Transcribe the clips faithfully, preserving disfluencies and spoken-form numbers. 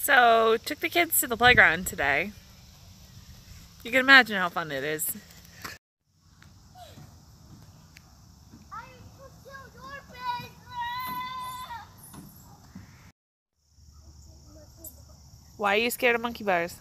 So, took the kids to the playground today. You can imagine how fun it is. Why are you scared of monkey bars?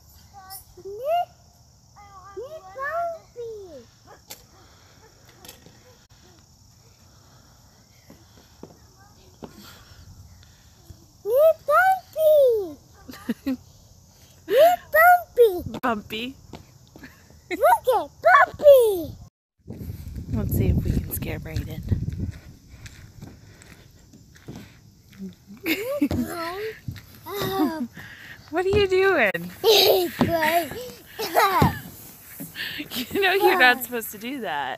Bumpy. Bumpy. Look at Bumpy. Let's see if we can scare Brayden. What are you doing? You know you're not supposed to do that.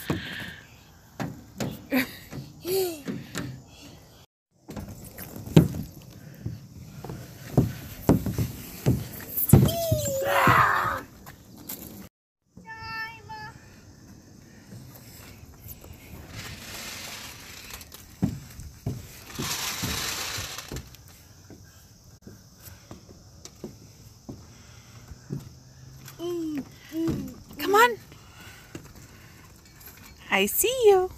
Come on. I see you.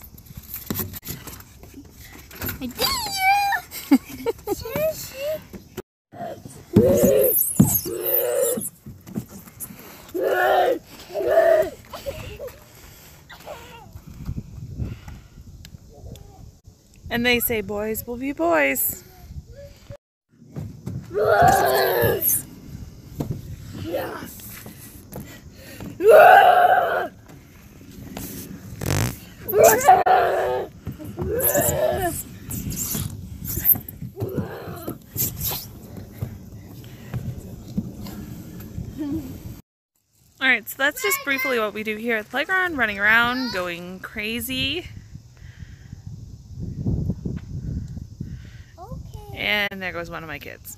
I see you. And they say boys will be boys. Alright, so that's just briefly what we do here at the playground, running around, going crazy. Okay. And there goes one of my kids.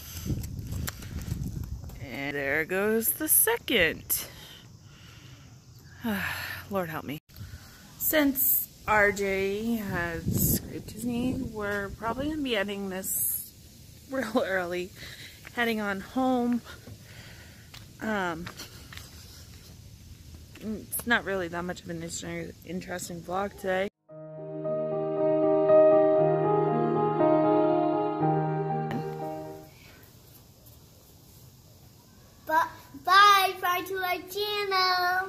And there goes the second. Lord help me. Since R J has scraped his knee, we're probably going to be ending this real early, heading on home. Um, it's not really that much of an interesting vlog today. Bye, bye, subscribe to our channel.